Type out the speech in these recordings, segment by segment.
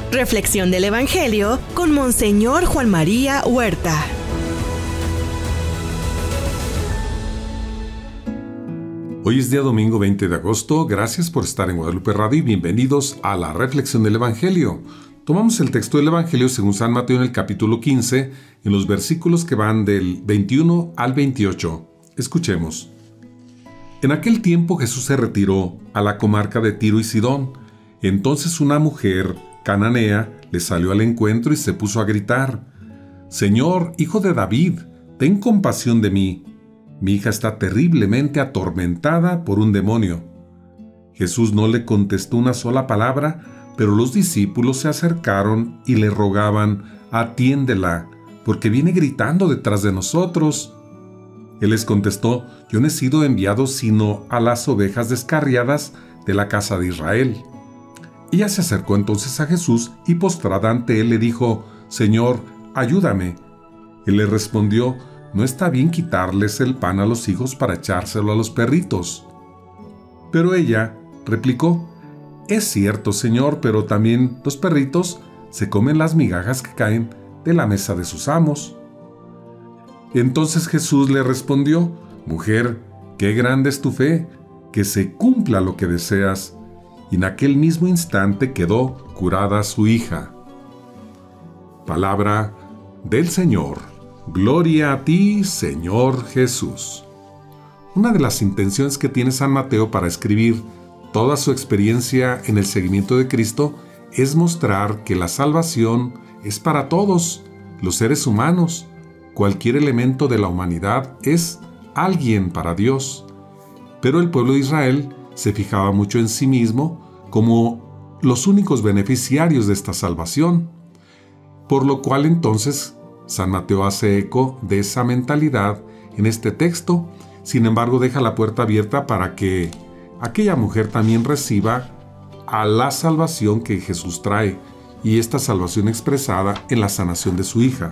Reflexión del Evangelio con Monseñor Juan María Huerta. Hoy es día domingo 20 de agosto. Gracias por estar en Guadalupe Radio y bienvenidos a la Reflexión del Evangelio. Tomamos el texto del Evangelio según San Mateo en el capítulo 15, en los versículos que van del 21 al 28. Escuchemos. En aquel tiempo Jesús se retiró a la comarca de Tiro y Sidón. Entonces una mujer cananea le salió al encuentro y se puso a gritar: «Señor, hijo de David, ten compasión de mí. Mi hija está terriblemente atormentada por un demonio». Jesús no le contestó una sola palabra, pero los discípulos se acercaron y le rogaban: «Atiéndela, porque viene gritando detrás de nosotros». Él les contestó: «Yo no he sido enviado sino a las ovejas descarriadas de la casa de Israel». Ella se acercó entonces a Jesús y postrada ante él le dijo: «Señor, ayúdame». Él le respondió: «No está bien quitarles el pan a los hijos para echárselo a los perritos». Pero ella replicó: «Es cierto, Señor, pero también los perritos se comen las migajas que caen de la mesa de sus amos». Entonces Jesús le respondió: «Mujer, qué grande es tu fe, que se cumpla lo que deseas». Y en aquel mismo instante quedó curada su hija. Palabra del Señor. Gloria a ti, Señor Jesús. Una de las intenciones que tiene San Mateo para escribir toda su experiencia en el seguimiento de Cristo es mostrar que la salvación es para todos los seres humanos. Cualquier elemento de la humanidad es alguien para Dios. Pero el pueblo de Israel se fijaba mucho en sí mismo como los únicos beneficiarios de esta salvación. Por lo cual entonces San Mateo hace eco de esa mentalidad en este texto. Sin embargo, deja la puerta abierta para que aquella mujer también reciba a la salvación que Jesús trae, y esta salvación expresada en la sanación de su hija.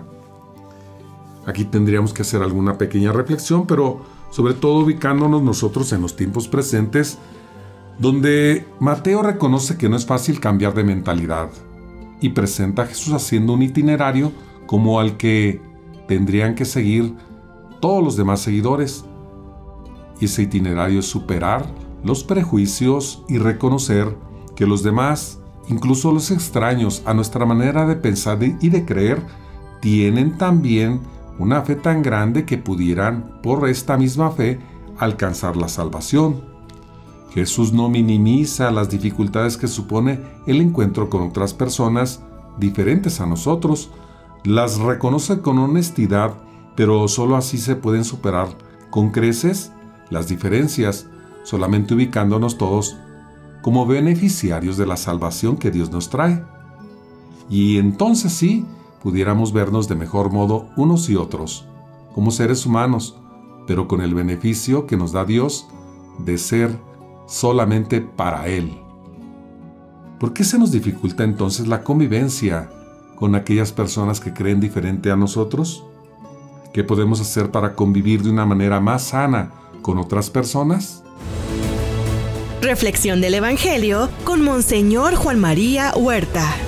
Aquí tendríamos que hacer alguna pequeña reflexión, pero sobre todo ubicándonos nosotros en los tiempos presentes, donde Mateo reconoce que no es fácil cambiar de mentalidad y presenta a Jesús haciendo un itinerario como al que tendrían que seguir todos los demás seguidores. Y ese itinerario es superar los prejuicios y reconocer que los demás, incluso los extraños a nuestra manera de pensar y de creer, tienen también una fe tan grande que pudieran, por esta misma fe, alcanzar la salvación. Jesús no minimiza las dificultades que supone el encuentro con otras personas diferentes a nosotros. Las reconoce con honestidad, pero solo así se pueden superar con creces las diferencias, solamente ubicándonos todos como beneficiarios de la salvación que Dios nos trae. Y entonces sí, pudiéramos vernos de mejor modo unos y otros, como seres humanos, pero con el beneficio que nos da Dios de ser solamente para Él. ¿Por qué se nos dificulta entonces la convivencia con aquellas personas que creen diferente a nosotros? ¿Qué podemos hacer para convivir de una manera más sana con otras personas? Reflexión del Evangelio con Monseñor Juan María Huerta.